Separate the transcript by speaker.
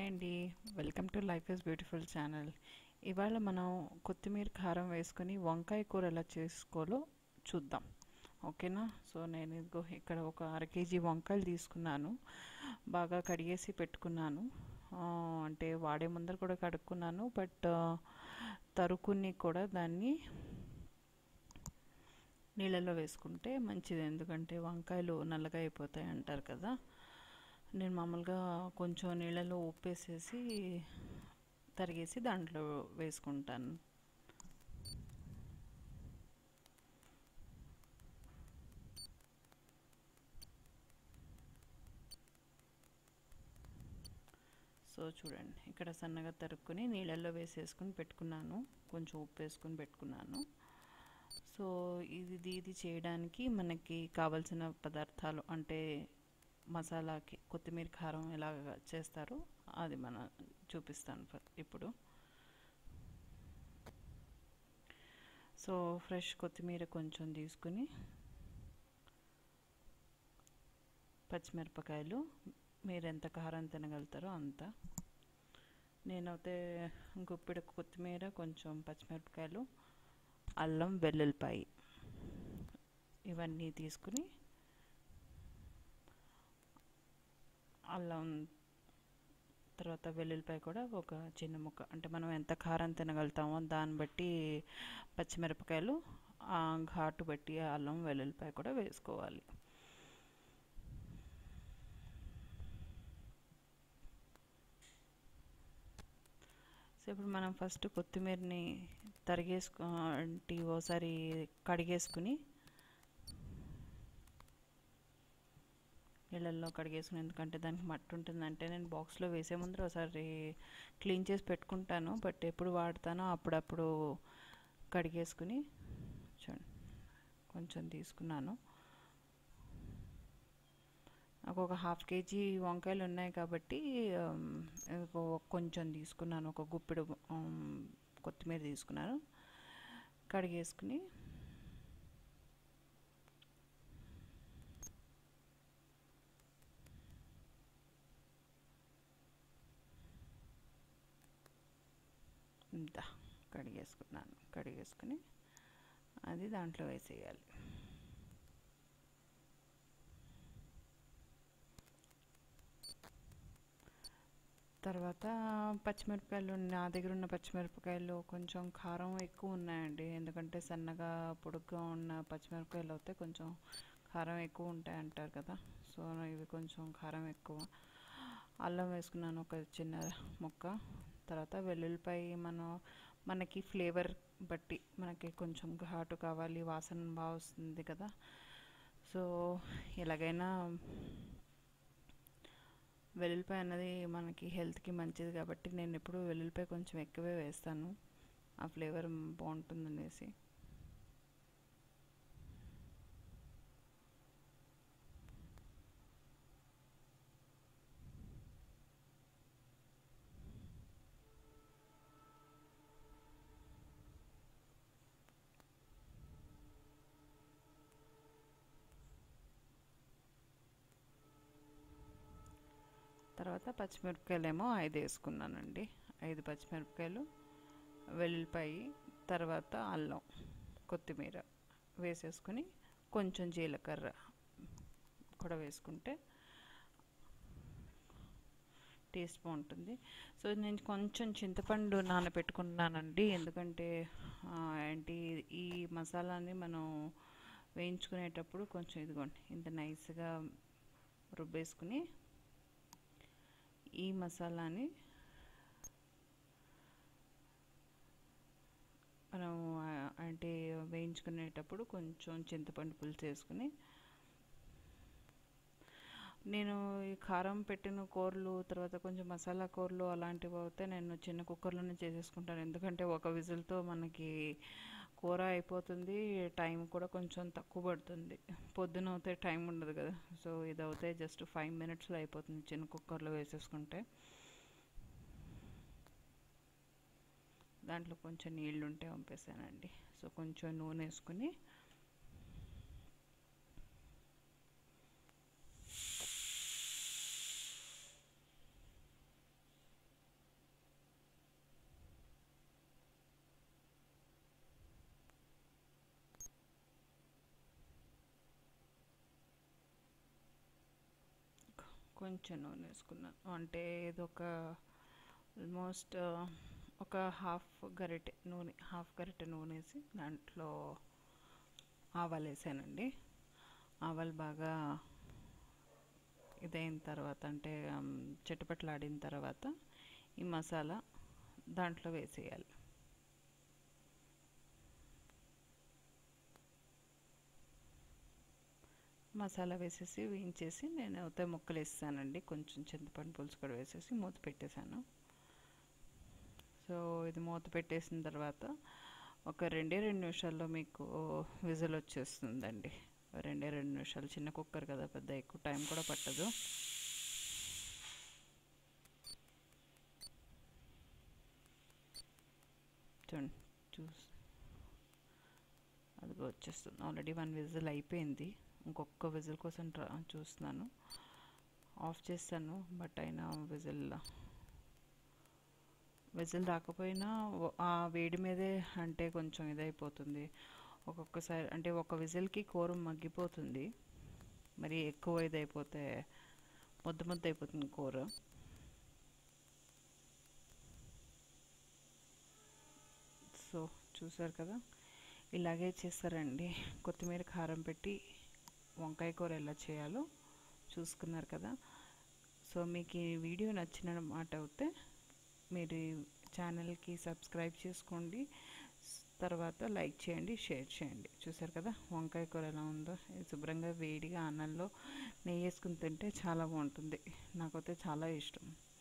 Speaker 1: Hi అండి. Welcome to life is beautiful channel. ఇవాళ మనం కొత్తిమీర కారం వేసుకొని వంకాయ కూర ఎలా చేసుకోవాలో చూద్దాం. ఓకేనా? సో నేను ఇదిగో ఇక్కడ ఒక అర కేజీ వంకాయలు తీసుకున్నాను. బాగా కడిగేసి పెట్టుకున్నాను. అంటే వాడే ముందర కూడా కడుక్కున్నాను. బట్ తరుకుని కూడా దాన్ని నీళ్ళలో వేసుకుంటే మంచిది. ఎందుకంటే వంకాయలు నల్లగా అయిపోతాయి అంటారు కదా. నేను మామూలుగా కొంచెం నీళ్ళలో ఉప్పేసేసి తరిగేసి దాంట్లో వేసుకుంటాను. సో చూడండి, ఇక్కడ సన్నగా తరుక్కుని నీళ్ళల్లో వేసేసుకుని పెట్టుకున్నాను. కొంచెం ఉప్పు వేసుకుని పెట్టుకున్నాను. సో ఇది చేయడానికి మనకి కావలసిన పదార్థాలు అంటే మసాలాకి కొత్తిమీర కారం ఎలా చేస్తారో అది చూపిస్తాను ఇప్పుడు. సో ఫ్రెష్ కొత్తిమీర కొంచెం తీసుకుని, పచ్చిమిరపకాయలు మీరు ఎంత కారం తినగలుగుతారో అంత. నేనైతే గుప్పెడు కొత్తిమీర, కొంచెం పచ్చిమిరపకాయలు, అల్లం, వెల్లుల్లిపాయ ఇవన్నీ తీసుకుని, అల్లం తర్వాత వెల్లుల్లిపాయ కూడా ఒక చిన్న ముక్క, అంటే మనం ఎంత కారం తినగలుగుతామో దాన్ని బట్టి పచ్చిమిరపకాయలు, ఘాటు బట్టి అల్లం వెల్లుల్లిపాయ కూడా వేసుకోవాలి. సో ఇప్పుడు మనం ఫస్ట్ కొత్తిమీరని ఓసారి కడిగేసుకుని, నీళ్ళల్లో కడిగేసుకుని, ఎందుకంటే దానికి మట్టి ఉంటుందంటే నేను బాక్స్లో వేసే ముందర ఒకసారి క్లీన్ చేసి పెట్టుకుంటాను. బట్ ఎప్పుడు వాడతానో అప్పుడప్పుడు కడిగేసుకుని. చూడండి, కొంచెం తీసుకున్నాను. నాకు ఒక ½ కేజీ వంకాయలు ఉన్నాయి కాబట్టి కొంచెం తీసుకున్నాను. ఒక గుప్పెడు కొత్తిమీర తీసుకున్నాను. కడిగేసుకుని ఇంత కడిగేసుకుని అది దాంట్లో వేసేయాలి. తర్వాత పచ్చిమిరపకాయలు, నా దగ్గర ఉన్న పచ్చిమిరపకాయలు కొంచెం కారం ఎక్కువ ఉన్నాయండి. ఎందుకంటే సన్నగా పొడుగ్గా ఉన్న పచ్చిమిరపకాయలు అయితే కొంచెం కారం ఎక్కువ ఉంటాయి అంటారు కదా. సో ఇవి కొంచెం కారం ఎక్కువ. అల్లం వేసుకున్నాను ఒక చిన్న ముక్క. తర్వాత వెల్లుల్లిపాయ మనకి ఫ్లేవర్ బట్టి, మనకి కొంచెం ఘాటు కావాలి, వాసన బాగా వస్తుంది కదా. సో ఎలాగైనా వెల్లుల్లిపాయ అన్నది మనకి హెల్త్కి మంచిది కాబట్టి నేను ఎప్పుడు వెల్లుల్లిపాయ కొంచెం ఎక్కువే వేస్తాను, ఆ ఫ్లేవర్ బాగుంటుందనేసి. తర్వాత పచ్చిమిరపకాయలు ఏమో 5 వేసుకున్నానండి. 5 పచ్చిమిరపకాయలు, వెల్లుల్లిపాయ, తర్వాత అల్లం, కొత్తిమీర వేసేసుకుని కొంచెం జీలకర్ర కూడా వేసుకుంటే టేస్ట్ బాగుంటుంది. సో నేను కొంచెం చింతపండు నానబెట్టుకున్నానండి. ఎందుకంటే ఏంటి, ఈ మసాలాని మనం వేయించుకునేటప్పుడు కొంచెం ఇదిగోండి ఇంత నైస్గా రుబ్బేసుకుని, ఈ మసాలాని మనం అంటే వేయించుకునేటప్పుడు కొంచెం చింతపండు పులుసు వేసుకుని, నేను ఈ కారం పెట్టిన కూరలు, తర్వాత కొంచెం మసాలా కూరలు అలాంటివి అయితే నేను చిన్న కుక్కర్లోనే చేసేసుకుంటాను. ఎందుకంటే ఒక విజిల్తో మనకి కూర అయిపోతుంది, టైం కూడా కొంచెం తక్కువ పడుతుంది. పొద్దున అవుతే టైం ఉండదు కదా. సో ఇది అవుతే జస్ట్ 5 minutesలో అయిపోతుంది చిన్న కుక్కర్లో వేసేసుకుంటే. దాంట్లో కొంచెం నీళ్ళు ఉంటే పంపేసానండి. సో కొంచెం నూనె వేసుకుని కొంచెం నూనె వేసుకున్నాను. అంటే ఇదొక ఆల్మోస్ట్ ఒక హాఫ్ గరిటె నూనె వేసి దాంట్లో ఆవాలు వేసానండి. ఆవాలు బాగా ఇదైన తర్వాత అంటే చిటపట్లాడిన తర్వాత ఈ మసాలా దాంట్లో వేసేయాలి. మసాలా వేసేసి వేయించేసి నేను అయితే ముక్కలు వేసానండి. కొంచెం చింతపండు పులుసు కూడా వేసేసి మూత పెట్టేశాను. సో ఇది మూత పెట్టేసిన తర్వాత ఒక 2 నిమిషాల్లో మీకు విజిల్ వచ్చేస్తుందండి. 2 నిమిషాలు, చిన్న కుక్కర్ కదా, పెద్ద ఎక్కువ టైం కూడా పట్టదు. చూడండి, అది వచ్చేస్తుంది. ఆల్రెడీ 1 విజిల్ అయిపోయింది. ఇంకొక విజిల్ కోసం చూస్తున్నాను. ఆఫ్ చేస్తాను, బట్ అయినా విజిల్ రాకపోయినా ఆ వేడి మీదే అంటే కొంచెం ఇదైపోతుంది. ఒక్కొక్కసారి అంటే ఒక విజిల్కి కూర మగ్గిపోతుంది. మరి ఎక్కువ ఇదైపోతే ముద్ద అయిపోతుంది కూర. సో చూసారు కదా, ఇలాగే చేస్తారండి. కొత్తిమీర కారం పెట్టి వంకాయ కూర ఎలా చేయాలో చూసుకున్నారు కదా. సో మీకు ఈ వీడియో నచ్చిన మాట అయితే మీరు ఛానల్కి సబ్స్క్రైబ్ చేసుకోండి, తర్వాత లైక్ చేయండి, షేర్ చేయండి. చూసారు కదా వంకాయ కూర ఎలా ఉందో. శుభ్రంగా వేడిగా అన్నంలో నెయ్యి వేసుకుని తింటే చాలా బాగుంటుంది. నాకైతే చాలా ఇష్టం.